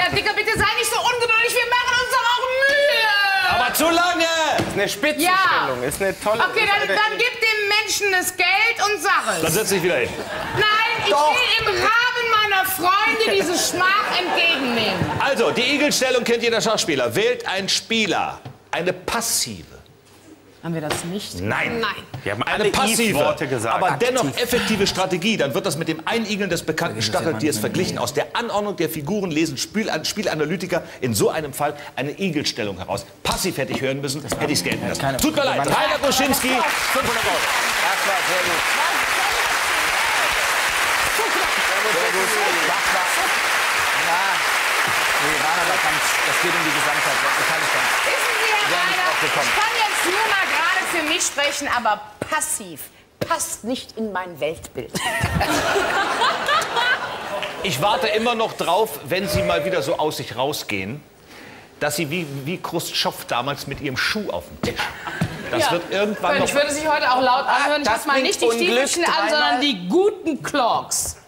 Dr. Dicker, bitte sei nicht so ungeduldig, wir machen uns doch auch Mühe. Aber zu lange! Ist eine Spitzenstellung, ist eine tolle... Okay, dann gib dem Menschen das Geld und sag es. Dann setz dich wieder hin. Nein, ich will im Rahmen meiner Freunde diese Schmach entgegennehmen. Also, die Igelstellung kennt jeder Schachspieler. Wählt ein Spieler eine passive. Haben wir das nicht? Nein. Nein. Wir haben Eine alle passive, Worte gesagt. aber dennoch effektive Strategie. Dann wird das mit dem Einigeln des bekannten Stacheltiers verglichen. Aus der Anordnung der Figuren lesen Spielanalytiker in so einem Fall eine Igelstellung heraus. Passiv hätte ich hören müssen, hätte ich es gelten lassen. Tut mir leid, Rainer Goschinski, 500 €. Das war sehr gut. Das geht um die Gesamtheit. Wissen Sie, Herr Rainer, ich kann jetzt nur mal gerade für mich sprechen, aber passiv passt nicht in mein Weltbild. ich warte immer noch drauf, wenn Sie mal wieder so aus sich rausgehen, dass Sie wie Khrushchev damals mit Ihrem Schuh auf dem Tisch. Das wird irgendwann noch... Ich würde sich heute auch laut anhören. Ich das fasse mal nicht die bringt Stiefelchen Unglück an, sondern die guten Clogs.